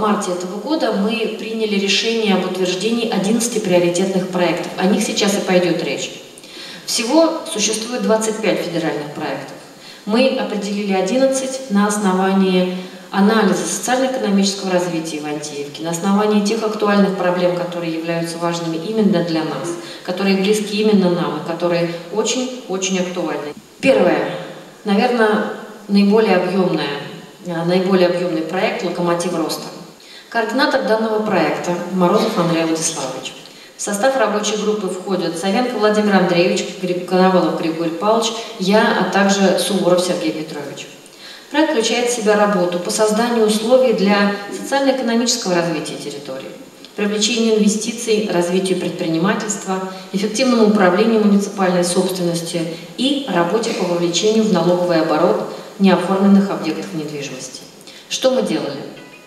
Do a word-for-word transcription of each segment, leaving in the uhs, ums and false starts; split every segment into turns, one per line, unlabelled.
марте этого года мы приняли решение об утверждении одиннадцати приоритетных проектов. О них сейчас и пойдет речь. Всего существует двадцать пять федеральных проектов. Мы определили одиннадцать на основании анализа социально-экономического развития Ивантеевки, на основании тех актуальных проблем, которые являются важными именно для нас, которые близки именно нам и которые очень-очень актуальны. Первое, наверное, наиболее объемное, наиболее объемный проект «Локомотив роста». Координатор данного проекта Морозов Андрей Владиславович. В состав рабочей группы входят Савенко Владимир Андреевич, Коновалов Григорий Павлович, я, а также Суворов Сергей Петрович. Проект включает в себя работу по созданию условий для социально-экономического развития территории, привлечению инвестиций, развитию предпринимательства, эффективному управлению муниципальной собственностью и работе по вовлечению в налоговый оборот неоформленных объектов недвижимости. Что мы делали?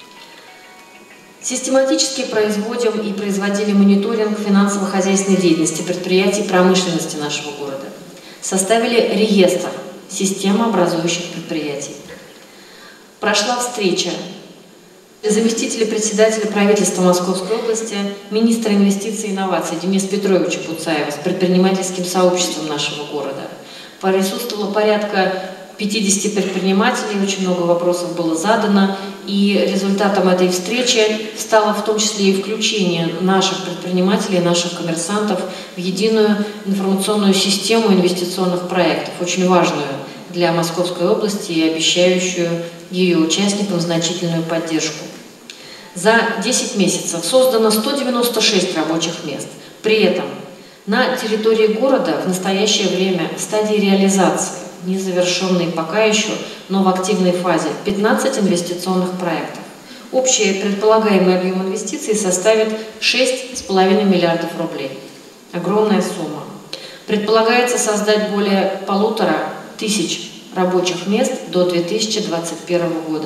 Систематически производим и производили мониторинг финансово-хозяйственной деятельности предприятий промышленности нашего города. Составили реестр системообразующих предприятий. Прошла встреча заместителя председателя правительства Московской области, министра инвестиций и инноваций Дениса Петровича Пуцаева с предпринимательским сообществом нашего города. Присутствовало порядка пятидесяти предпринимателей, очень много вопросов было задано, и результатом этой встречи стало в том числе и включение наших предпринимателей, наших коммерсантов в единую информационную систему инвестиционных проектов, очень важную для Московской области и обещающую ее участникам значительную поддержку. За десять месяцев создано сто девяносто шесть рабочих мест. При этом на территории города в настоящее время в стадии реализации, незавершенной пока еще, но в активной фазе, пятнадцать инвестиционных проектов. Общий предполагаемый объем инвестиций составит шесть с половиной миллиардов рублей. Огромная сумма. Предполагается создать более полутора тысяч рабочих мест до две тысячи двадцать первого года.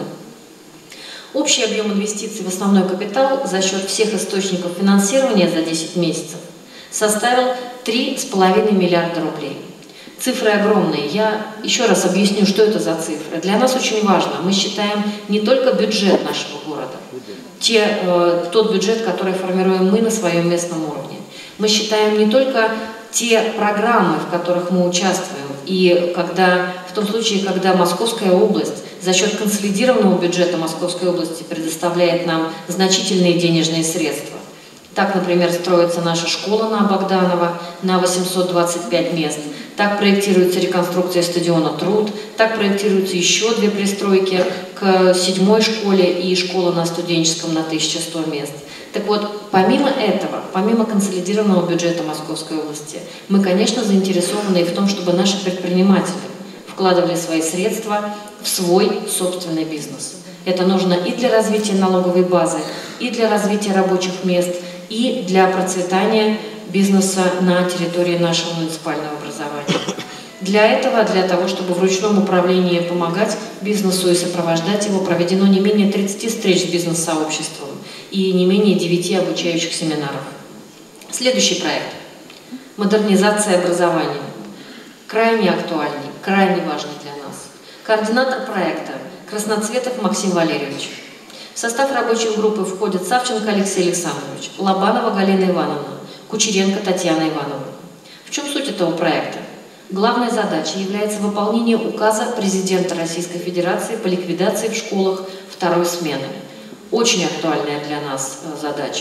Общий объем инвестиций в основной капитал за счет всех источников финансирования за десять месяцев составил три с половиной миллиарда рублей. Цифры огромные. Я еще раз объясню, что это за цифры. Для нас очень важно. Мы считаем не только бюджет нашего города, те, э, тот бюджет, который формируем мы на своем местном уровне. Мы считаем не только те программы, в которых мы участвуем, и когда, в том случае, когда Московская область за счет консолидированного бюджета Московской области предоставляет нам значительные денежные средства. Так, например, строится наша школа на Богданова на восемьсот двадцать пять мест. Так проектируется реконструкция стадиона «Труд». Так проектируются еще две пристройки к седьмой школе и школа на Студенческом на тысячу сто мест. Так вот, помимо этого, помимо консолидированного бюджета Московской области, мы, конечно, заинтересованы и в том, чтобы наши предприниматели вкладывали свои средства в свой собственный бизнес. Это нужно и для развития налоговой базы, и для развития рабочих мест, и для процветания бизнеса на территории нашего муниципального образования. Для этого, для того, чтобы в ручном управлении помогать бизнесу и сопровождать его, проведено не менее тридцати встреч с бизнес-сообществом и не менее девяти обучающих семинаров. Следующий проект – модернизация образования. Крайне актуальный, крайне важный для нас. Координатор проекта – Красноцветов Максим Валерьевич. В состав рабочей группы входят Савченко Алексей Александрович, Лобанова Галина Ивановна, Кучеренко Татьяна Ивановна. В чем суть этого проекта? Главной задачей является выполнение указа президента Российской Федерации по ликвидации в школах второй смены. Очень актуальная для нас задача.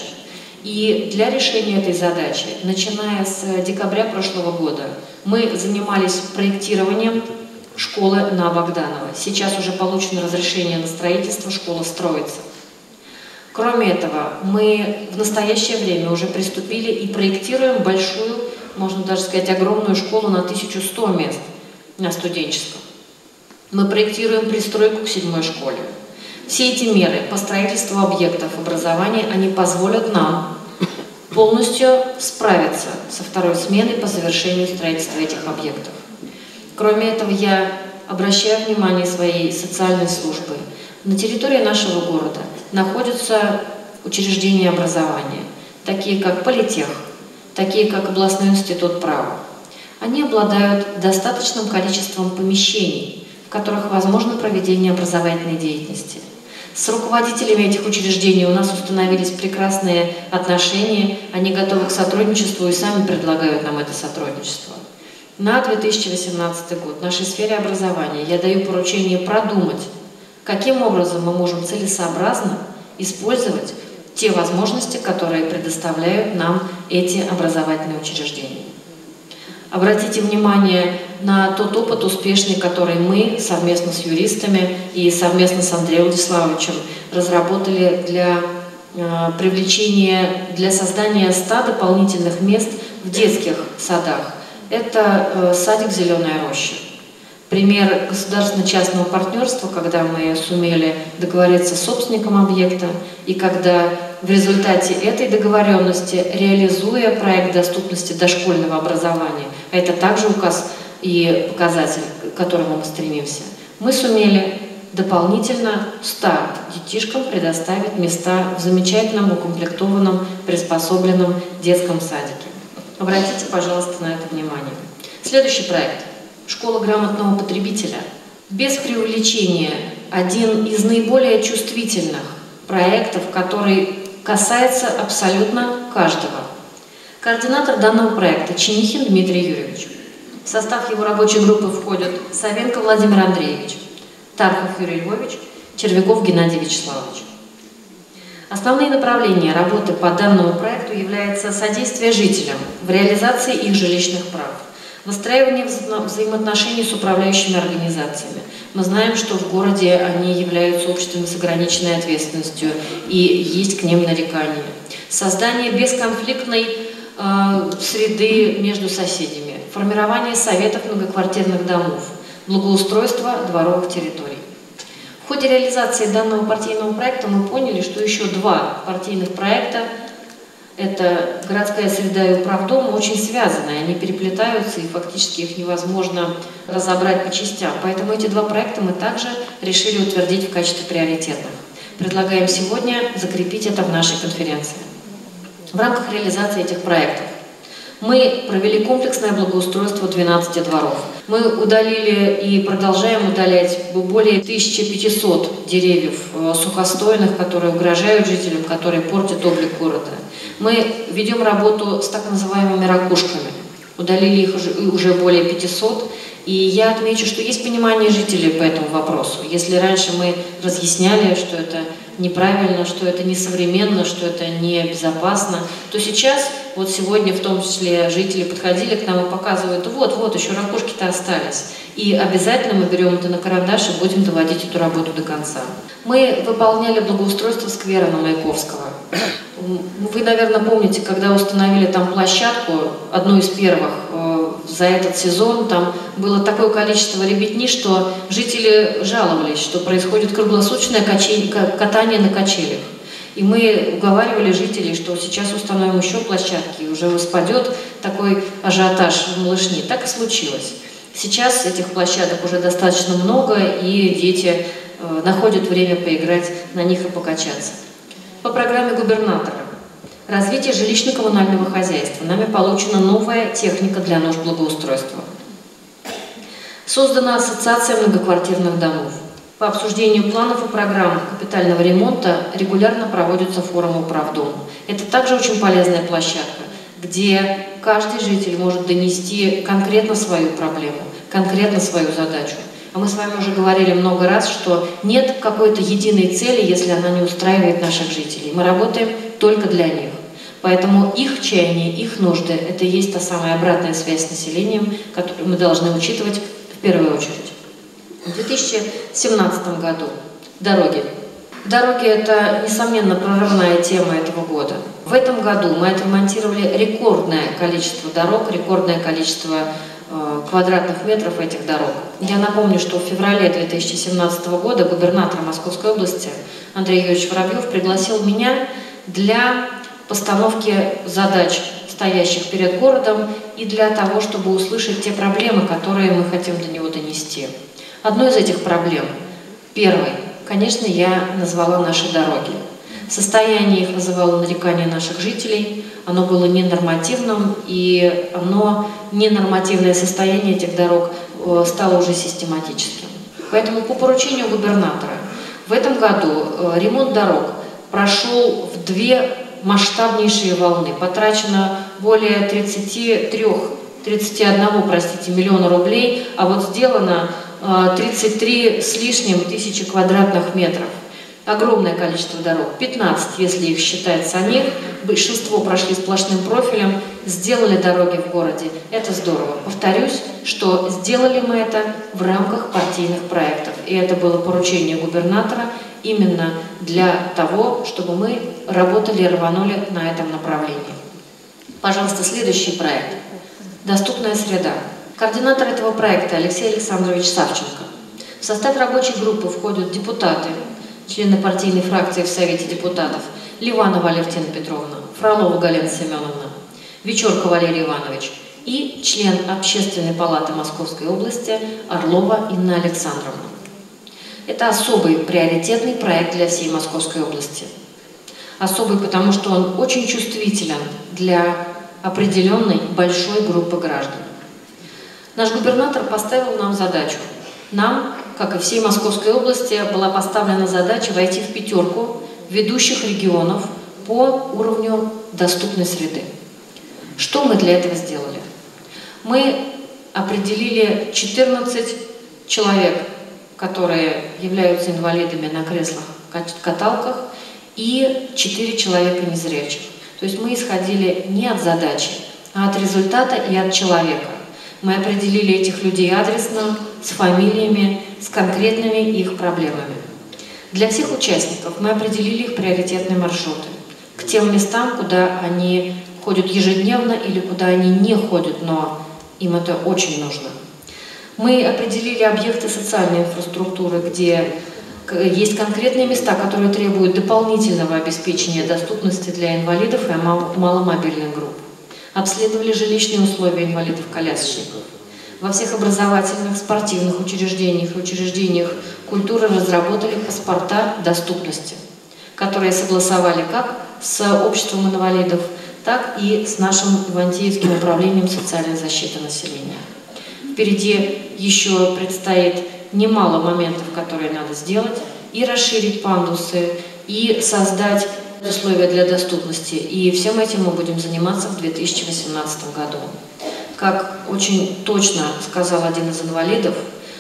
И для решения этой задачи, начиная с декабря прошлого года, мы занимались проектированием школы на Богданова. Сейчас уже получено разрешение на строительство, школа строится. Кроме этого, мы в настоящее время уже приступили и проектируем большую, можно даже сказать, огромную школу на тысячу сто мест на Студенческом. Мы проектируем пристройку к седьмой школе. Все эти меры по строительству объектов образования, они позволят нам полностью справиться со второй сменой по завершению строительства этих объектов. Кроме этого, я обращаю внимание своей социальной службы. На территории нашего города находятся учреждения образования, такие как Политех, такие как областной институт права. Они обладают достаточным количеством помещений, в которых возможно проведение образовательной деятельности. С руководителями этих учреждений у нас установились прекрасные отношения, они готовы к сотрудничеству и сами предлагают нам это сотрудничество. На две тысячи восемнадцатый год в нашей сфере образования я даю поручение продумать, каким образом мы можем целесообразно использовать те возможности, которые предоставляют нам эти образовательные учреждения. Обратите внимание на тот опыт успешный, который мы совместно с юристами и совместно с Андреем Владиславовичем разработали для э, привлечения, для создания ста дополнительных мест в детских садах. Это э, садик «Зеленая роща». Пример государственно-частного партнерства, когда мы сумели договориться с собственником объекта, и когда в результате этой договоренности, реализуя проект доступности дошкольного образования, а это также указ и показатель, к которому мы стремимся, мы сумели дополнительно ста детишкам предоставить места в замечательном, укомплектованном, приспособленном детском садике. Обратите, пожалуйста, на это внимание. Следующий проект. Школа грамотного потребителя. Без преувеличения, один из наиболее чувствительных проектов, который касается абсолютно каждого. Координатор данного проекта Чинихин Дмитрий Юрьевич. В состав его рабочей группы входят Савенко Владимир Андреевич, Тархов Юрий Львович, Червяков Геннадий Вячеславович. Основные направления работы по данному проекту являются содействие жителям в реализации их жилищных прав, выстраивание вза взаимоотношений с управляющими организациями. Мы знаем, что в городе они являются обществами с ограниченной ответственностью и есть к ним нарекания. Создание бесконфликтной э, среды между соседями, формирование советов многоквартирных домов, благоустройство дворовых территорий. В ходе реализации данного партийного проекта мы поняли, что еще два партийных проекта — это городская среда и управдом, очень связаны, они переплетаются, и фактически их невозможно разобрать по частям. Поэтому эти два проекта мы также решили утвердить в качестве приоритетных. Предлагаем сегодня закрепить это в нашей конференции. В рамках реализации этих проектов мы провели комплексное благоустройство двенадцати дворов. Мы удалили и продолжаем удалять более тысячи пятисот деревьев сухостойных, которые угрожают жителям, которые портят облик города. Мы ведем работу с так называемыми ракушками. Удалили их уже, уже более пятисот. И я отмечу, что есть понимание жителей по этому вопросу. Если раньше мы разъясняли, что это неправильно, что это несовременно, что это небезопасно, то сейчас, вот сегодня в том числе жители подходили к нам и показывают: вот, вот, еще ракушки-то остались. И обязательно мы берем это на карандаш и будем доводить эту работу до конца. Мы выполняли благоустройство сквера на Маяковского. Вы, наверное, помните, когда установили там площадку, одну из первых э, за этот сезон, там было такое количество ребятни, что жители жаловались, что происходит круглосуточное качель, катание на качелях. И мы уговаривали жителей, что сейчас установим еще площадки, и уже спадет такой ажиотаж в малышне. Так и случилось. Сейчас этих площадок уже достаточно много, и дети э, находят время поиграть на них и покачаться. По программе губернатора «Развитие жилищно-коммунального хозяйства» нами получена новая техника для нужд благоустройства. Создана ассоциация многоквартирных домов. По обсуждению планов и программ капитального ремонта регулярно проводятся форумы управдома. Это также очень полезная площадка, где каждый житель может донести конкретно свою проблему, конкретно свою задачу. А мы с вами уже говорили много раз, что нет какой-то единой цели, если она не устраивает наших жителей. Мы работаем только для них. Поэтому их чаяния, их нужды – это и есть та самая обратная связь с населением, которую мы должны учитывать в первую очередь. В две тысячи семнадцатом году дороги. Дороги – это, несомненно, прорывная тема этого года. В этом году мы отремонтировали рекордное количество дорог, рекордное количество э, квадратных метров этих дорог. Я напомню, что в феврале две тысячи семнадцатого года губернатор Московской области Андрей Юрьевич Воробьев пригласил меня для постановки задач, стоящих перед городом, и для того, чтобы услышать те проблемы, которые мы хотим до него донести. Одной из этих проблем, первой, конечно, я назвала наши дороги. Состояние их вызывало нарекания наших жителей, оно было ненормативным, и оно, ненормативное состояние этих дорог стало уже систематическим. Поэтому по поручению губернатора В этом году ремонт дорог прошел в две масштабнейшие волны. Потрачено более тридцати трёх, тридцати одного, простите, миллиона рублей, а вот сделано тридцать три с лишним тысячи квадратных метров. Огромное количество дорог, пятнадцать, если их считать самих. Большинство прошли сплошным профилем, сделали дороги в городе. Это здорово. Повторюсь, что сделали мы это в рамках партийных проектов. И это было поручение губернатора именно для того, чтобы мы работали и рванули на этом направлении. Пожалуйста, следующий проект. Доступная среда. Координатор этого проекта Алексей Александрович Савченко. В состав рабочей группы входят депутаты, члены партийной фракции в Совете депутатов: Ливанова Алевтина Петровна, Фролова Галина Семеновна, Вечерко Валерий Иванович и член Общественной палаты Московской области Орлова Инна Александровна. Это особый приоритетный проект для всей Московской области. Особый, потому что он очень чувствителен для определенной большой группы граждан. Наш губернатор поставил нам задачу. Нам, как и всей Московской области, была поставлена задача войти в пятерку ведущих регионов по уровню доступной среды. Что мы для этого сделали? Мы определили четырнадцать человек, которые являются инвалидами на креслах-каталках, и четыре человека незрячих. То есть мы исходили не от задачи, а от результата и от человека. Мы определили этих людей адресно, с фамилиями, с конкретными их проблемами. Для всех участников мы определили их приоритетные маршруты к тем местам, куда они ходят ежедневно или куда они не ходят, но им это очень нужно. Мы определили объекты социальной инфраструктуры, где есть конкретные места, которые требуют дополнительного обеспечения доступности для инвалидов и маломобильных групп. Обследовали жилищные условия инвалидов-колясочников. Во всех образовательных, спортивных учреждениях и учреждениях культуры разработали паспорта доступности, которые согласовали как с обществом инвалидов, так и с нашим Ивантеевским управлением социальной защиты населения. Впереди еще предстоит немало моментов, которые надо сделать, и расширить пандусы, и создать условия для доступности. И всем этим мы будем заниматься в две тысячи восемнадцатом году. Как очень точно сказал один из инвалидов,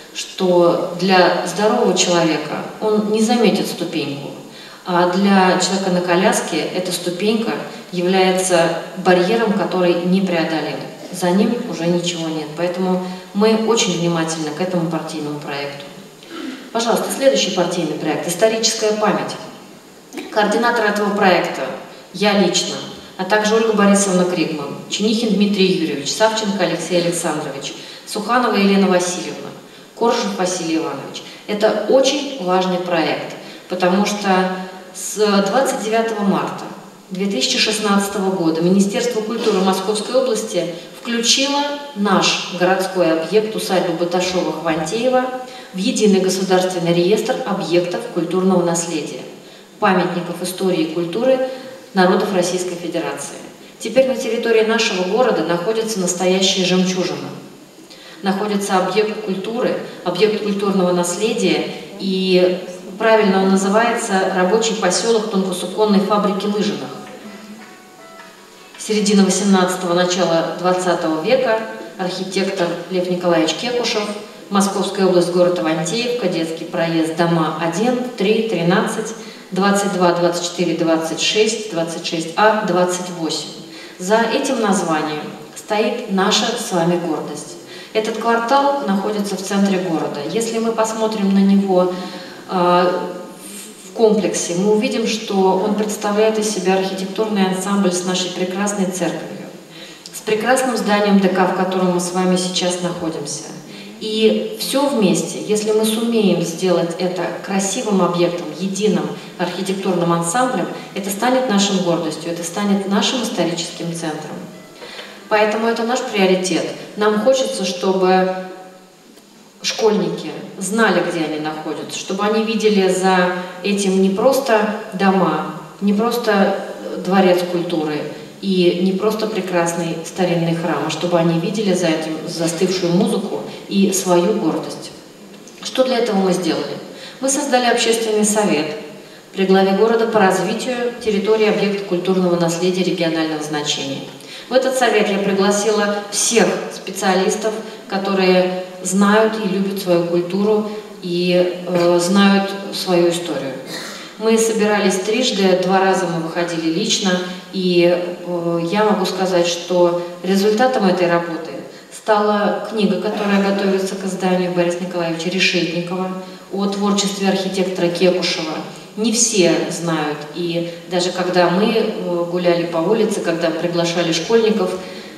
что для здорового человека он не заметит ступеньку, а для человека на коляске эта ступенька является барьером, который непреодолим. За ним уже ничего нет. Поэтому мы очень внимательны к этому партийному проекту. Пожалуйста, следующий партийный проект – «Историческая память». Координатор этого проекта – я лично, а также Ольга Борисовна Кригман, Чинихин Дмитрий Юрьевич, Савченко Алексей Александрович, Суханова Елена Васильевна, Коржев Василий Иванович. Это очень важный проект, потому что с двадцать девятого марта две тысячи шестнадцатого года Министерство культуры Московской области включило наш городской объект усадьбы Баташова-Хвантеева в единый государственный реестр объектов культурного наследия, памятников истории и культуры народов Российской Федерации. Теперь на территории нашего города находится настоящая жемчужина. Находится объект культуры, объект культурного наследия, и правильно он называется рабочий поселок тонкосуконной фабрики Лыжиных. Середина восемнадцатого, начало двадцатого века, архитектор Лев Николаевич Кекушев, Московская область, город Ивантеевка, детский проезд, дома один, три, тринадцать, двадцать два, двадцать четыре, двадцать шесть, двадцать шесть А, двадцать восемь. За этим названием стоит наша с вами гордость. Этот квартал находится в центре города. Если мы посмотрим на него э, в комплексе, мы увидим, что он представляет из себя архитектурный ансамбль с нашей прекрасной церковью, с прекрасным зданием ДК, в котором мы с вами сейчас находимся. И все вместе, если мы сумеем сделать это красивым объектом, единым архитектурным ансамблем, это станет нашей гордостью, это станет нашим историческим центром. Поэтому это наш приоритет. Нам хочется, чтобы школьники знали, где они находятся, чтобы они видели за этим не просто дома, не просто дворец культуры и не просто прекрасный старинный храм, а чтобы они видели за этим застывшую музыку и свою гордость. Что для этого мы сделали? Мы Мы создали общественный совет при главе города по развитию территории объекта культурного наследия регионального значения. В этот совет я пригласила всех специалистов, которые знают и любят свою культуру и э, знают свою историю. Мы собирались трижды, два раза мы выходили лично, и э, я могу сказать, что результатом этой работы стала книга, которая готовится к изданию Бориса Николаевича Решетникова о творчестве архитектора Кекушева. Не все знают, и даже когда мы гуляли по улице, когда приглашали школьников,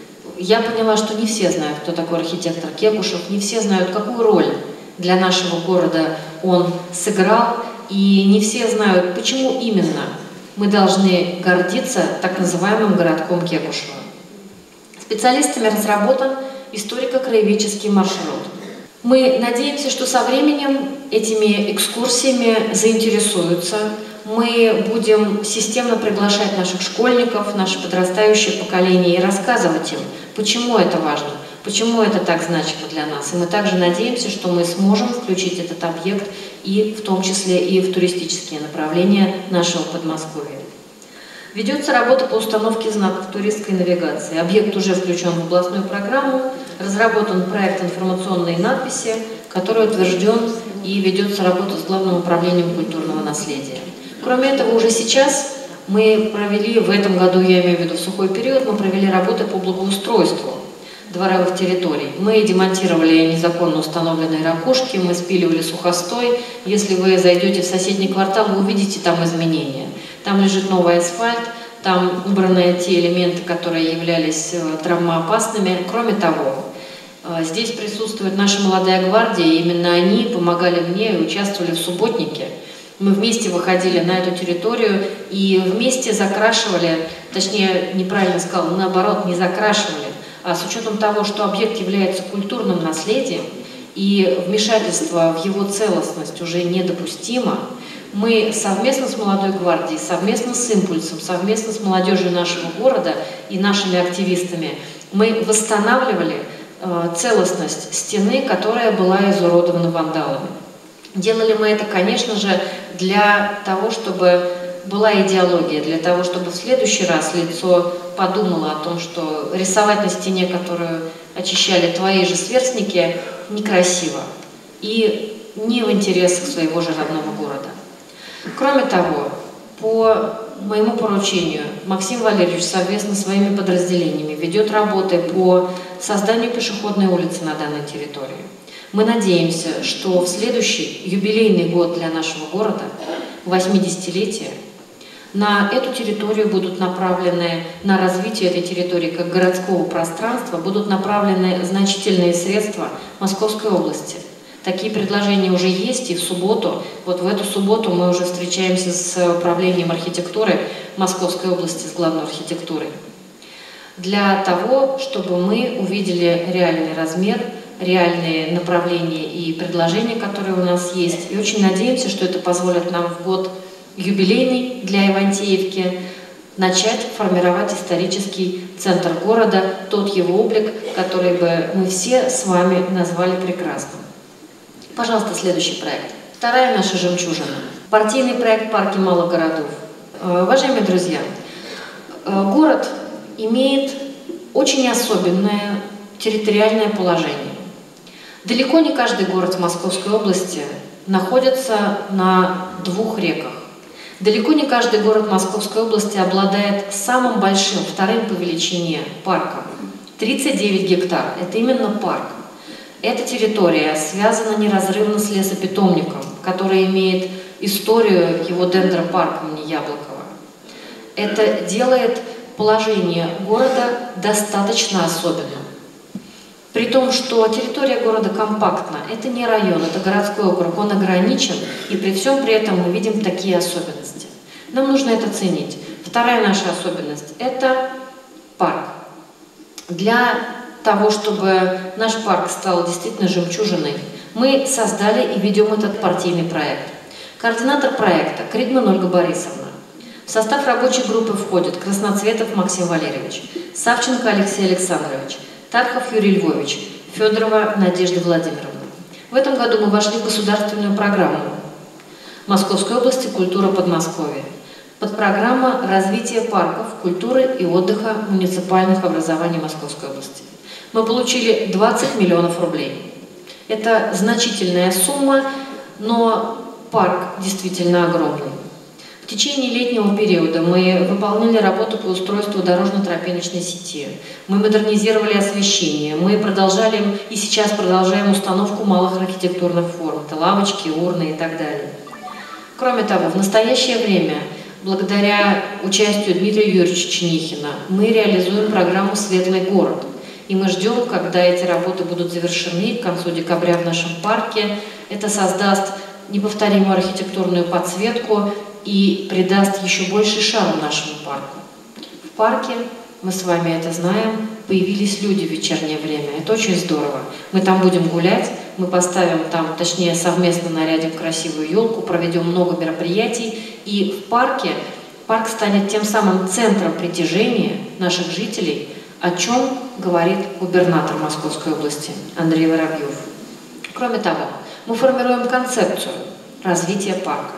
я поняла, что не все знают, кто такой архитектор Кекушев, не все знают, какую роль для нашего города он сыграл, и не все знают, почему именно мы должны гордиться так называемым городком Кекушева. Специалистами разработан историко-краеведческий маршрут. Мы надеемся, что со временем этими экскурсиями заинтересуются. Мы будем системно приглашать наших школьников, наше подрастающее поколение и рассказывать им, почему это важно, почему это так значимо для нас. И мы также надеемся, что мы сможем включить этот объект и в том числе и в туристические направления нашего Подмосковья. Ведется работа по установке знаков туристской навигации. Объект уже включен в областную программу, разработан проект информационной надписи, который утвержден, и ведется работа с Главным управлением культурного наследия. Кроме этого, уже сейчас мы провели, в этом году, я имею в виду в сухой период, мы провели работы по благоустройству дворовых территорий. Мы демонтировали незаконно установленные ракушки, мы спиливали сухостой. Если вы зайдете в соседний квартал, вы увидите там изменения. Там лежит новый асфальт, там убраны те элементы, которые являлись травмоопасными. Кроме того, здесь присутствует наша молодая гвардия, и именно они помогали мне и участвовали в субботнике. Мы вместе выходили на эту территорию и вместе закрашивали, точнее, неправильно сказал, наоборот, не закрашивали, а с учетом того, что объект является культурным наследием и вмешательство в его целостность уже недопустимо, мы совместно с молодой гвардией, совместно с «Импульсом», совместно с молодежью нашего города и нашими активистами мы восстанавливали э, целостность стены, которая была изуродована вандалами. Делали мы это, конечно же, для того, чтобы была идеология, для того, чтобы в следующий раз лицо подумало о том, что рисовать на стене, которую очищали твои же сверстники, некрасиво и не в интересах своего же родного города. Кроме того, по моему поручению Максим Валерьевич совместно с своими подразделениями ведет работы по созданию пешеходной улицы на данной территории. Мы надеемся, что в следующий юбилейный год для нашего города, восьмидесятилетие, на эту территорию будут направлены, на развитие этой территории как городского пространства, будут направлены значительные средства Московской области. Такие предложения уже есть, и в субботу, вот в эту субботу мы уже встречаемся с управлением архитектуры Московской области, с главной архитектурой, для того, чтобы мы увидели реальный размер, реальные направления и предложения, которые у нас есть. И очень надеемся, что это позволит нам в год юбилейный для Ивантеевки начать формировать исторический центр города, тот его облик, который бы мы все с вами назвали прекрасным. Пожалуйста, следующий проект. Вторая наша жемчужина. Партийный проект «Парки малых городов». Уважаемые друзья, город имеет очень особенное территориальное положение. Далеко не каждый город в Московской области находится на двух реках. Далеко не каждый город Московской области обладает самым большим, вторым по величине парком. тридцать девять гектар. Это именно парк. Эта территория связана неразрывно с лесопитомником, который имеет историю его дендропарка имени Яблокова. Это делает положение города достаточно особенным. При том, что территория города компактна, это не район, это городской округ, он ограничен, и при всем при этом мы видим такие особенности. Нам нужно это ценить. Вторая наша особенность – это парк. Для того, чтобы наш парк стал действительно жемчужиной, мы создали и ведем этот партийный проект. Координатор проекта – Кригман Ольга Борисовна. В состав рабочей группы входят Красноцветов Максим Валерьевич, Савченко Алексей Александрович, Тархов Юрий Львович, Федорова Надежда Владимировна. В этом году мы вошли в государственную программу Московской области «Культура Подмосковья». Подпрограмма «Развитие парков, культуры и отдыха муниципальных образований Московской области». Мы получили двадцать миллионов рублей. Это значительная сумма, но парк действительно огромный. В течение летнего периода мы выполнили работу по устройству дорожно-тропиночной сети. Мы модернизировали освещение. Мы продолжали и сейчас продолжаем установку малых архитектурных форм. Это лавочки, урны и так далее. Кроме того, в настоящее время, благодаря участию Дмитрия Юрьевича Чинихина, мы реализуем программу «Светлый город». И мы ждем, когда эти работы будут завершены к концу декабря в нашем парке. Это создаст неповторимую архитектурную подсветку и придаст еще больше шарм нашему парку. В парке, мы с вами это знаем, появились люди в вечернее время. Это очень здорово. Мы там будем гулять, мы поставим там, точнее, совместно нарядим красивую елку, проведем много мероприятий. И в парке, парк станет тем самым центром притяжения наших жителей, о чем говорит губернатор Московской области Андрей Воробьев. Кроме того, мы формируем концепцию развития парка.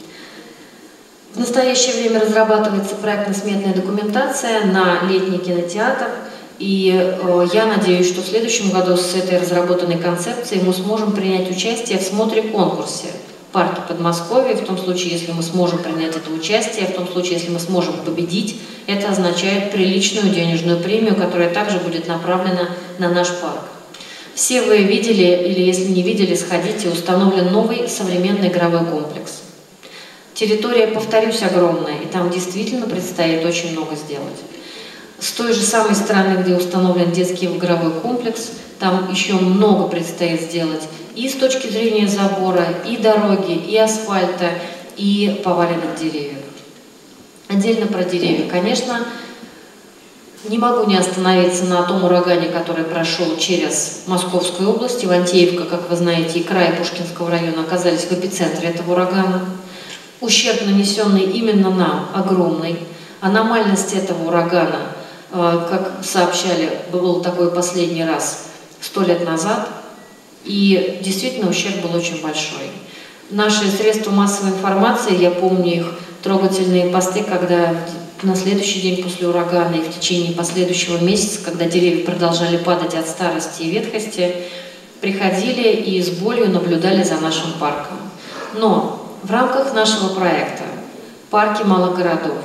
В настоящее время разрабатывается проектно-сметная документация на летний кинотеатр, и э, я надеюсь, что в следующем году с этой разработанной концепцией мы сможем принять участие в смотре-конкурсе «Парки Подмосковья». В том случае, если мы сможем принять это участие, в том случае, если мы сможем победить, это означает приличную денежную премию, которая также будет направлена на наш парк. Все вы видели, или если не видели, сходите, установлен новый современный игровой комплекс. Территория, повторюсь, огромная, и там действительно предстоит очень много сделать. С той же самой стороны, где установлен детский игровой комплекс, там еще много предстоит сделать и с точки зрения забора, и дороги, и асфальта, и поваленных деревьев. Отдельно про деревья. Конечно, не могу не остановиться на том урагане, который прошел через Московскую область. Ивантеевка, как вы знаете, и край Пушкинского района оказались в эпицентре этого урагана. Ущерб, нанесенный именно нам, огромный. Аномальность этого урагана, как сообщали, был такой последний раз сто лет назад, и действительно ущерб был очень большой. Наши средства массовой информации, я помню их трогательные посты, когда на следующий день после урагана и в течение последующего месяца, когда деревья продолжали падать от старости и ветхости, приходили и с болью наблюдали за нашим парком. Но в рамках нашего проекта «Парки малых городов»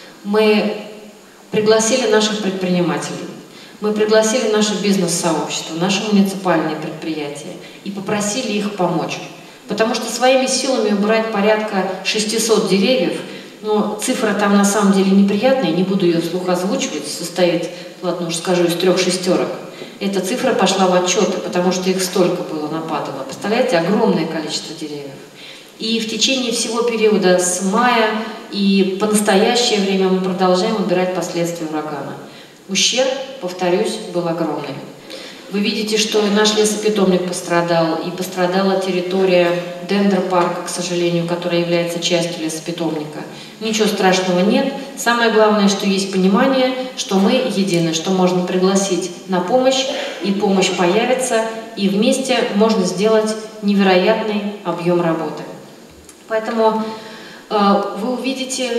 мы пригласили наших предпринимателей, мы пригласили наше бизнес-сообщество, наши муниципальные предприятия и попросили их помочь. Потому что своими силами убрать порядка шестисот деревьев, но цифра там на самом деле неприятная, не буду ее вслух озвучивать, состоит, ладно уж скажу, из трех шестерок. Эта цифра пошла в отчеты, потому что их столько было нападало. Представляете, огромное количество деревьев. И в течение всего периода с мая и по настоящее время мы продолжаем убирать последствия урагана. Ущерб, повторюсь, был огромный. Вы видите, что и наш лесопитомник пострадал, и пострадала территория дендропарка, к сожалению, которая является частью лесопитомника. Ничего страшного нет. Самое главное, что есть понимание, что мы едины, что можно пригласить на помощь, и помощь появится, и вместе можно сделать невероятный объем работы. Поэтому э, вы увидите,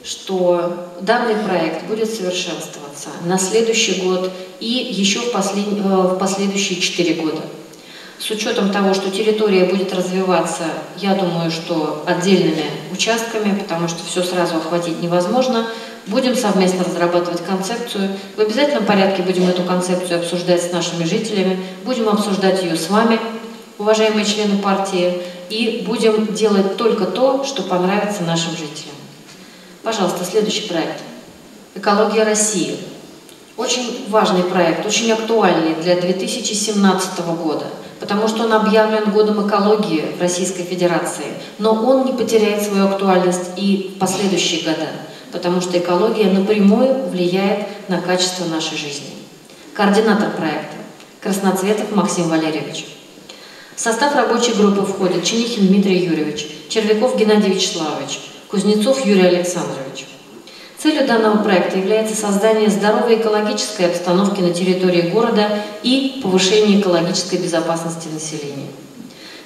что данный проект будет совершенствоваться на следующий год и еще в, послед... в последующие четыре года. С учетом того, что территория будет развиваться, я думаю, что отдельными участками, потому что все сразу охватить невозможно, будем совместно разрабатывать концепцию. В обязательном порядке будем эту концепцию обсуждать с нашими жителями, будем обсуждать ее с вами, уважаемые члены партии, и будем делать только то, что понравится нашим жителям. Пожалуйста, следующий проект. «Экология России». Очень важный проект, очень актуальный для две тысячи семнадцатого года, потому что он объявлен годом экологии в Российской Федерации, но он не потеряет свою актуальность и в последующие года, потому что экология напрямую влияет на качество нашей жизни. Координатор проекта – Красноцветов Максим Валерьевич. В состав рабочей группы входят Чинихин Дмитрий Юрьевич, Червяков Геннадий Вячеславович, Кузнецов Юрий Александрович. Целью данного проекта является создание здоровой экологической обстановки на территории города и повышение экологической безопасности населения. В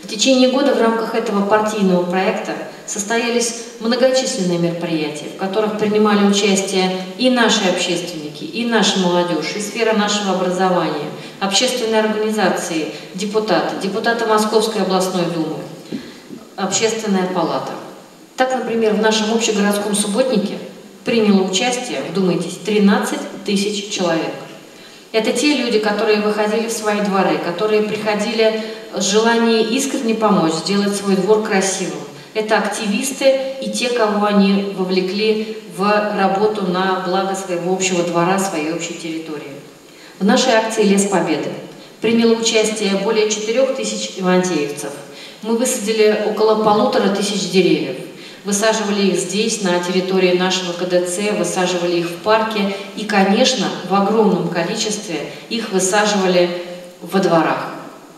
В течение года в рамках этого партийного проекта состоялись многочисленные мероприятия, в которых принимали участие и наши общественники, и наша молодежь, и сфера нашего образования, общественные организации, депутаты, депутаты Московской областной думы, Общественная палата. Так, например, в нашем общегородском субботнике приняло участие, вдумайтесь, тринадцать тысяч человек. Это те люди, которые выходили в свои дворы, которые приходили с желанием искренне помочь, сделать свой двор красивым. Это активисты и те, кого они вовлекли в работу на благо своего общего двора, своей общей территории. В нашей акции «Лес Победы» приняло участие более четырёх тысяч ивантеевцев. Мы высадили около полутора тысяч деревьев. Высаживали их здесь, на территории нашего ка дэ цэ, высаживали их в парке и, конечно, в огромном количестве их высаживали во дворах.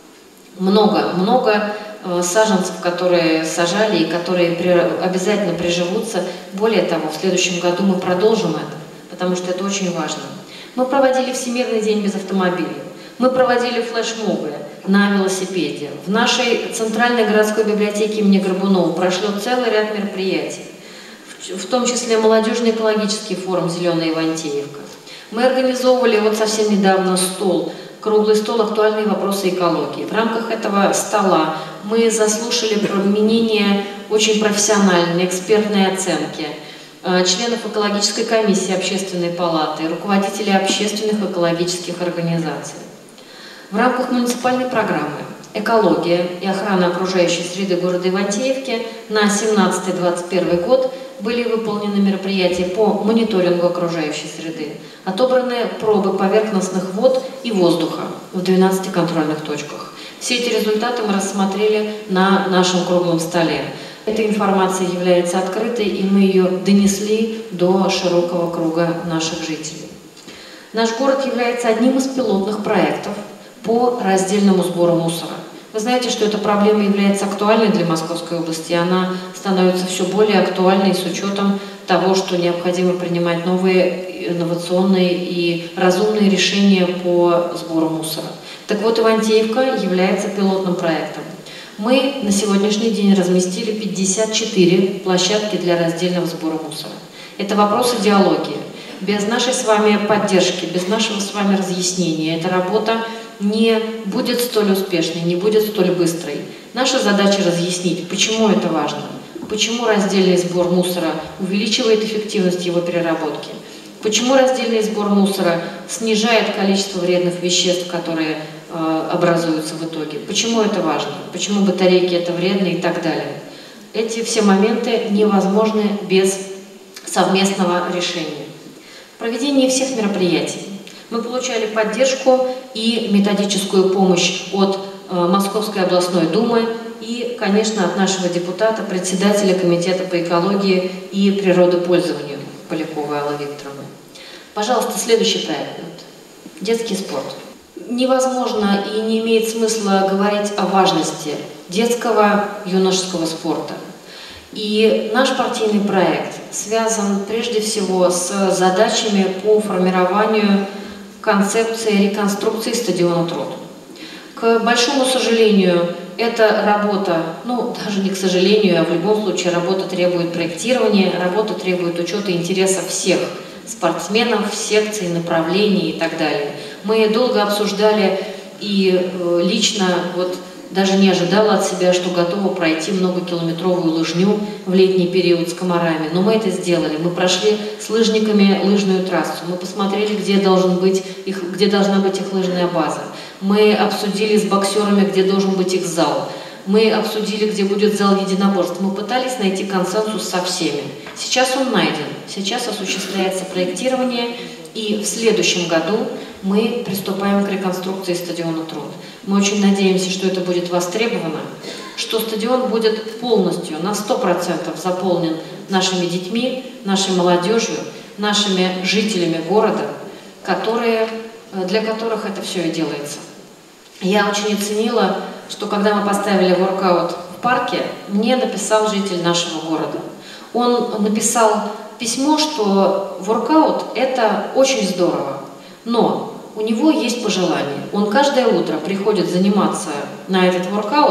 Много, много саженцев, которые сажали и которые при, обязательно приживутся. Более того, в следующем году мы продолжим это, потому что это очень важно. Мы проводили Всемирный день без автомобилей. Мы проводили флешмобы на велосипеде. В нашей центральной городской библиотеке имени Горбунова прошло целый ряд мероприятий, в том числе молодежный экологический форум «Зеленая Ивантеевка». Мы организовывали вот совсем недавно стол, круглый стол «Актуальные вопросы экологии». В рамках этого стола мы заслушали мнение очень профессиональной, экспертной оценки членов экологической комиссии Общественной палаты, руководителей общественных экологических организаций. В рамках муниципальной программы «Экология и охрана окружающей среды города Ивантеевки» на семнадцатый — двадцать первый год были выполнены мероприятия по мониторингу окружающей среды, отобраны пробы поверхностных вод и воздуха в двенадцати контрольных точках. Все эти результаты мы рассмотрели на нашем круглом столе. Эта информация является открытой, и мы ее донесли до широкого круга наших жителей. Наш город является одним из пилотных проектов по раздельному сбору мусора. Вы знаете, что эта проблема является актуальной для Московской области, и она становится все более актуальной с учетом того, что необходимо принимать новые инновационные и разумные решения по сбору мусора. Так вот, Ивантеевка является пилотным проектом. Мы на сегодняшний день разместили пятьдесят четыре площадки для раздельного сбора мусора. Это вопрос идеологии. Без нашей с вами поддержки, без нашего с вами разъяснения эта работа не будет столь успешной, не будет столь быстрой. Наша задача разъяснить, почему это важно, почему раздельный сбор мусора увеличивает эффективность его переработки, почему раздельный сбор мусора снижает количество вредных веществ, которые э, образуются в итоге, почему это важно, почему батарейки это вредно и так далее. Эти все моменты невозможны без совместного решения. В проведении всех мероприятий мы получали поддержку и методическую помощь от э, Московской областной думы и, конечно, от нашего депутата, председателя комитета по экологии и природопользованию Поляковой Аллы Викторовны. Пожалуйста, следующий проект. Детский спорт. Невозможно и не имеет смысла говорить о важности детского юношеского спорта. И наш партийный проект связан прежде всего с задачами по формированию концепции реконструкции стадиона «Труд». К большому сожалению, эта работа, ну даже не к сожалению, а в любом случае работа требует проектирования, работа требует учета интересов всех спортсменов, секций, направлений и так далее. Мы долго обсуждали и лично вот даже не ожидала от себя, что готова пройти многокилометровую лыжню в летний период с комарами. Но мы это сделали. Мы прошли с лыжниками лыжную трассу. Мы посмотрели, где, должен быть их, где должна быть их лыжная база. Мы обсудили с боксерами, где должен быть их зал. Мы обсудили, где будет зал единоборств. Мы пытались найти консенсус со всеми. Сейчас он найден. Сейчас осуществляется проектирование. И в следующем году мы приступаем к реконструкции стадиона «Труд». Мы очень надеемся, что это будет востребовано, что стадион будет полностью, на сто процентов заполнен нашими детьми, нашей молодежью, нашими жителями города, которые, для которых это все и делается. Я очень оценила, что когда мы поставили воркаут в парке, мне написал житель нашего города. Он написал письмо, что воркаут – это очень здорово, но у него есть пожелание. Он каждое утро приходит заниматься на этот воркаут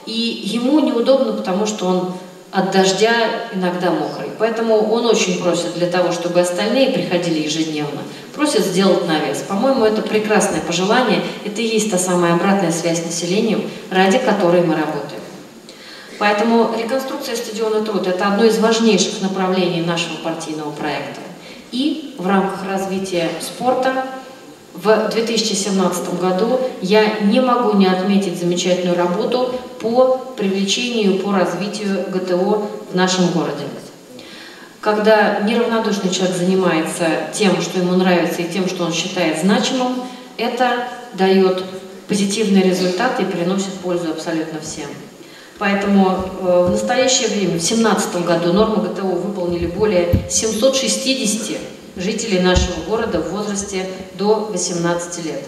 и ему неудобно, потому что он от дождя иногда мокрый. Поэтому он очень просит для того, чтобы остальные приходили ежедневно, просит сделать навес. По-моему, это прекрасное пожелание, это и есть та самая обратная связь с населением, ради которой мы работаем. Поэтому реконструкция стадиона «Труд» – это одно из важнейших направлений нашего партийного проекта. И в рамках развития спорта в две тысячи семнадцатом году я не могу не отметить замечательную работу по привлечению, по развитию ГТО в нашем городе. Когда неравнодушный человек занимается тем, что ему нравится, и тем, что он считает значимым, это дает позитивные результаты и приносит пользу абсолютно всем. Поэтому э, в настоящее время, в две тысячи семнадцатом году, нормы ГТО выполнили более семисот шестидесяти жителей нашего города в возрасте до восемнадцати лет.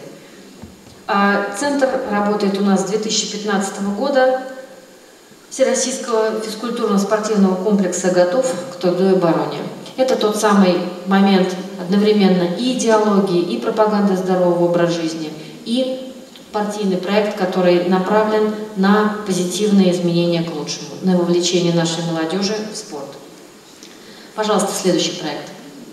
А центр работает у нас с две тысячи пятнадцатого года, Всероссийского физкультурно-спортивного комплекса «Готов к труду и обороне». Это тот самый момент одновременно и идеологии, и пропаганды здорового образа жизни, и партийный проект, который направлен на позитивные изменения к лучшему, на вовлечение нашей молодежи в спорт. Пожалуйста, следующий проект.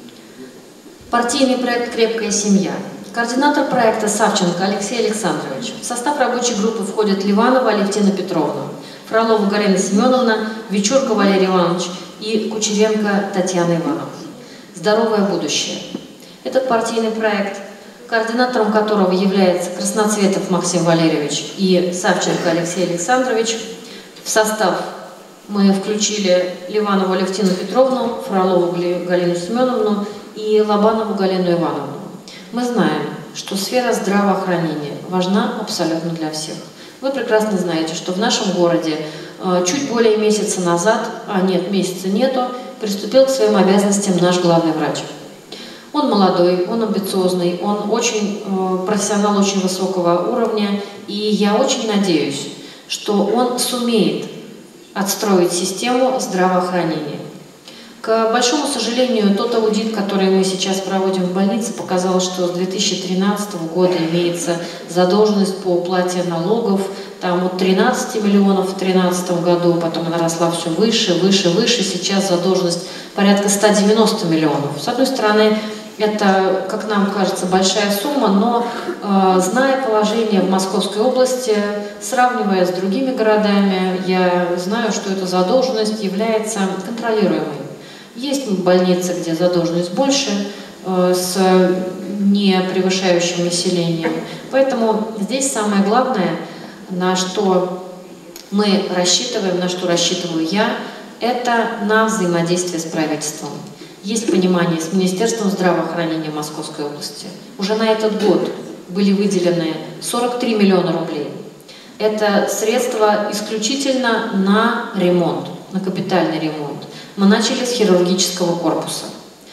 Партийный проект «Крепкая семья». Координатор проекта Савченко Алексей Александрович. В состав рабочей группы входят Ливанова Алевтина Петровна, Фролова Галина Семеновна, Вечурка Валерий Иванович и Кучеренко Татьяна Ивановна. Здоровое будущее. Этот партийный проект, координатором которого является Красноцветов Максим Валерьевич и Савченко Алексей Александрович, в состав мы включили Ливанову Алевтину Петровну, Фролову Галину Семеновну и Лобанову Галину Ивановну. Мы знаем, что сфера здравоохранения важна абсолютно для всех. Вы прекрасно знаете, что в нашем городе чуть более месяца назад, а нет, месяца нету, приступил к своим обязанностям наш главный врач. Он молодой, он амбициозный, он очень профессионал очень высокого уровня, и я очень надеюсь, что он сумеет отстроить систему здравоохранения. К большому сожалению, тот аудит, который мы сейчас проводим в больнице, показал, что с две тысячи тринадцатого года имеется задолженность по уплате налогов там, от тринадцати миллионов в две тысячи тринадцатом году, потом она росла все выше, выше, выше, сейчас задолженность порядка ста девяноста миллионов. С одной стороны, это, как нам кажется, большая сумма, но э, зная положение в Московской области, сравнивая с другими городами, я знаю, что эта задолженность является контролируемой. Есть больницы, где задолженность больше, э, с не превышающим населением. Поэтому здесь самое главное, на что мы рассчитываем, на что рассчитываю я, это на взаимодействие с правительством. Есть понимание с Министерством здравоохранения Московской области. Уже на этот год были выделены сорок три миллиона рублей. Это средства исключительно на ремонт, на капитальный ремонт. Мы начали с хирургического корпуса.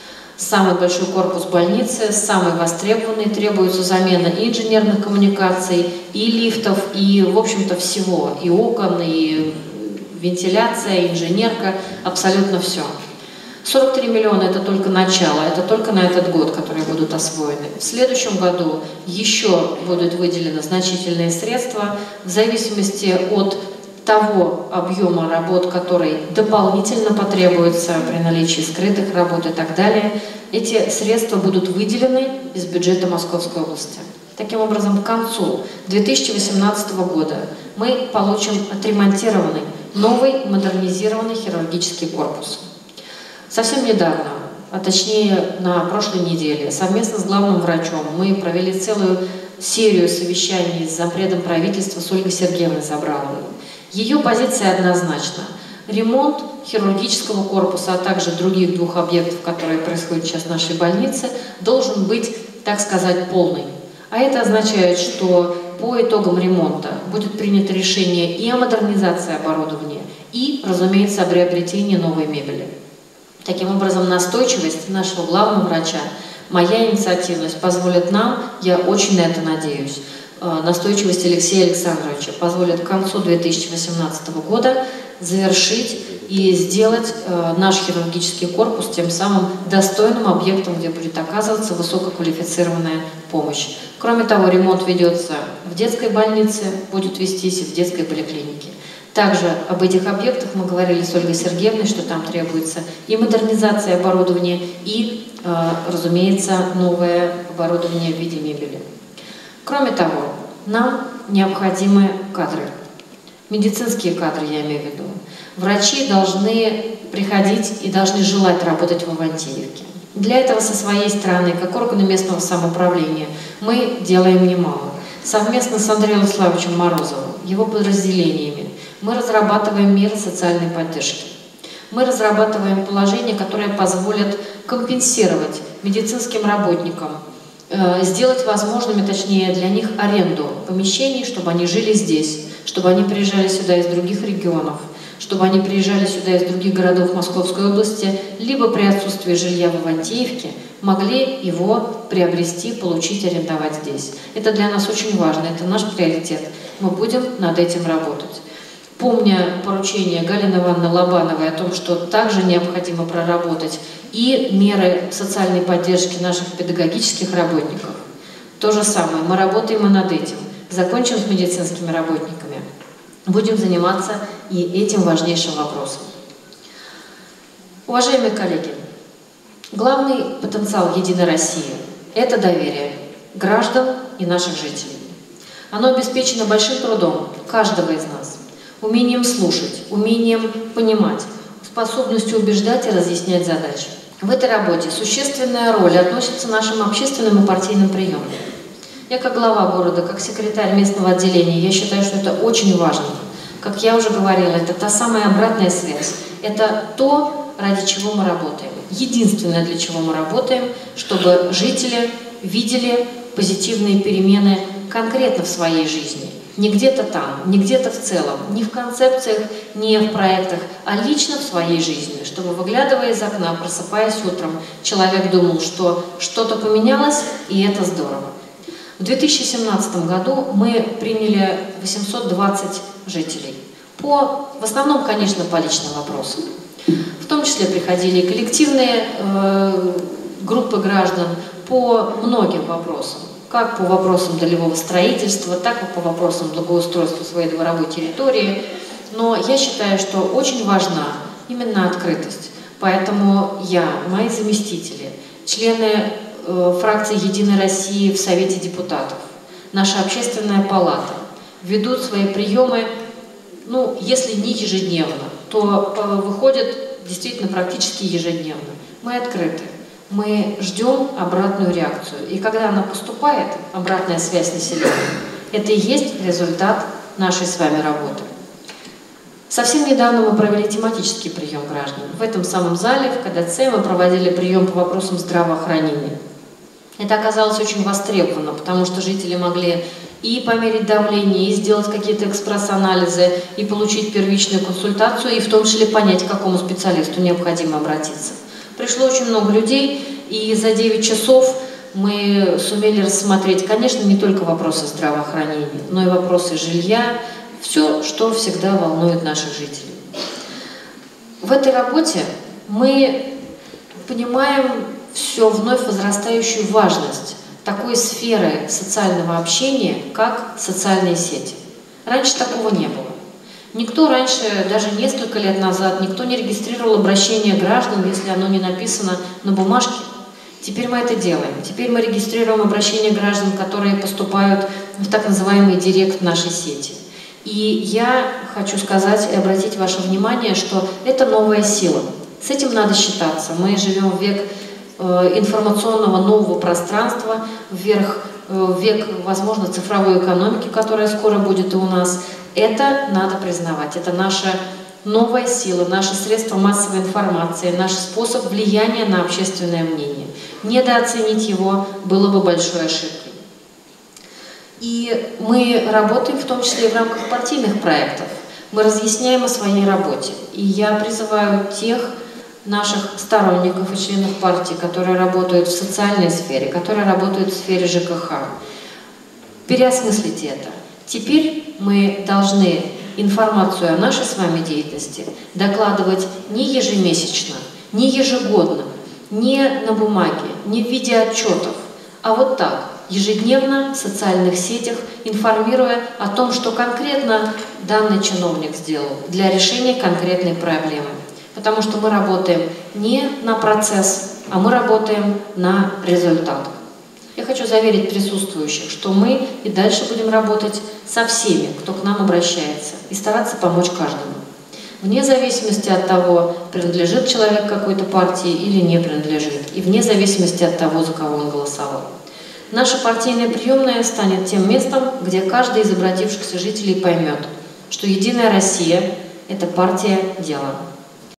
Самый большой корпус больницы, самый востребованный, требуется замена и инженерных коммуникаций, и лифтов, и, в общем-то, всего. И окон, и вентиляция, и инженерка, абсолютно все. сорок три миллиона – это только начало, это только на этот год, которые будут освоены. В следующем году еще будут выделены значительные средства в зависимости от того объема работ, который дополнительно потребуется при наличии скрытых работ и так далее. Эти средства будут выделены из бюджета Московской области. Таким образом, к концу две тысячи восемнадцатого года мы получим отремонтированный, новый, модернизированный хирургический корпус. Совсем недавно, а точнее на прошлой неделе, совместно с главным врачом мы провели целую серию совещаний с зампредом правительства с Ольгой Сергеевной Забраловой. Ее позиция однозначна. Ремонт хирургического корпуса, а также других двух объектов, которые происходят сейчас в нашей больнице, должен быть, так сказать, полный. А это означает, что по итогам ремонта будет принято решение и о модернизации оборудования, и, разумеется, о приобретении новой мебели. Таким образом, настойчивость нашего главного врача, моя инициативность позволит нам, я очень на это надеюсь, настойчивость Алексея Александровича позволит к концу две тысячи восемнадцатого года завершить и сделать наш хирургический корпус тем самым достойным объектом, где будет оказываться высококвалифицированная помощь. Кроме того, ремонт ведется в детской больнице, будет вестись и в детской поликлинике. Также об этих объектах мы говорили с Ольгой Сергеевной, что там требуется и модернизация оборудования, и, разумеется, новое оборудование в виде мебели. Кроме того, нам необходимы кадры. Медицинские кадры, я имею в виду. Врачи должны приходить и должны желать работать в Ивантеевке. Для этого со своей стороны, как органы местного самоуправления, мы делаем немало. Совместно с Андреем Владиславовичем Морозовым, его подразделениями, мы разрабатываем меры социальной поддержки. Мы разрабатываем положения, которые позволят компенсировать медицинским работникам, э, сделать возможными, точнее, для них аренду помещений, чтобы они жили здесь, чтобы они приезжали сюда из других регионов, чтобы они приезжали сюда из других городов Московской области, либо при отсутствии жилья в Ивантеевке могли его приобрести, получить, арендовать здесь. Это для нас очень важно, это наш приоритет. Мы будем над этим работать. Помня поручение Галины Ивановны Лобановой о том, что также необходимо проработать и меры социальной поддержки наших педагогических работников, то же самое, мы работаем и над этим. Закончим с медицинскими работниками, будем заниматься и этим важнейшим вопросом. Уважаемые коллеги, главный потенциал Единой России – это доверие граждан и наших жителей. Оно обеспечено большим трудом каждого из нас, умением слушать, умением понимать, способностью убеждать и разъяснять задачи. В этой работе существенная роль относится к нашим общественным и партийным приемам. Я как глава города, как секретарь местного отделения, я считаю, что это очень важно. Как я уже говорила, это та самая обратная связь. Это то, ради чего мы работаем. Единственное, для чего мы работаем, чтобы жители видели позитивные перемены конкретно в своей жизни. Не где-то там, не где-то в целом, не в концепциях, не в проектах, а лично в своей жизни, чтобы, выглядывая из окна, просыпаясь утром, человек думал, что что-то поменялось, и это здорово. В две тысячи семнадцатом году мы приняли восемьсот двадцать жителей. По, в основном, конечно, по личным вопросам. В том числе приходили коллективные э, группы граждан по многим вопросам. Как по вопросам долевого строительства, так и по вопросам благоустройства своей дворовой территории. Но я считаю, что очень важна именно открытость. Поэтому я, мои заместители, члены э, фракции «Единой России» в Совете депутатов, наша общественная палата ведут свои приемы, ну, если не ежедневно, то э, выходят действительно практически ежедневно. Мы открыты. Мы ждем обратную реакцию. И когда она поступает, обратная связь населения, это и есть результат нашей с вами работы. Совсем недавно мы провели тематический прием граждан. В этом самом зале, в КДЦ, мы проводили прием по вопросам здравоохранения. Это оказалось очень востребовано, потому что жители могли и померить давление, и сделать какие-то экспресс-анализы, и получить первичную консультацию, и в том числе понять, к какому специалисту необходимо обратиться. Пришло очень много людей, и за девять часов мы сумели рассмотреть, конечно, не только вопросы здравоохранения, но и вопросы жилья, все, что всегда волнует наших жителей. В этой работе мы понимаем все вновь возрастающую важность такой сферы социального общения, как социальные сети. Раньше такого не было. Никто раньше, даже несколько лет назад, никто не регистрировал обращение граждан, если оно не написано на бумажке. Теперь мы это делаем. Теперь мы регистрируем обращения граждан, которые поступают в так называемый директ нашей сети. И я хочу сказать и обратить ваше внимание, что это новая сила. С этим надо считаться. Мы живем в век э, информационного нового пространства, в век, э, в век, возможно, цифровой экономики, которая скоро будет и у нас. Это надо признавать, это наша новая сила, наше средство массовой информации, наш способ влияния на общественное мнение. Недооценить его было бы большой ошибкой. И мы работаем в том числе и в рамках партийных проектов. Мы разъясняем о своей работе. И я призываю тех наших сторонников и членов партии, которые работают в социальной сфере, которые работают в сфере ЖКХ, переосмыслить это. Теперь мы должны информацию о нашей с вами деятельности докладывать не ежемесячно, не ежегодно, не на бумаге, не в виде отчетов, а вот так, ежедневно в социальных сетях, информируя о том, что конкретно данный чиновник сделал для решения конкретной проблемы. Потому что мы работаем не на процесс, а мы работаем на результат. Я хочу заверить присутствующих, что мы и дальше будем работать со всеми, кто к нам обращается, и стараться помочь каждому. Вне зависимости от того, принадлежит человек какой-то партии или не принадлежит, и вне зависимости от того, за кого он голосовал. Наша партийная приемная станет тем местом, где каждый из обратившихся жителей поймет, что «Единая Россия» – это партия дела.